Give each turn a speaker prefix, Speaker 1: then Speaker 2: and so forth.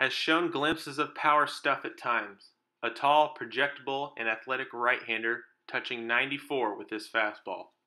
Speaker 1: has shown glimpses of power stuff at times. A tall, projectable, and athletic right-hander touching 94 with his fastball.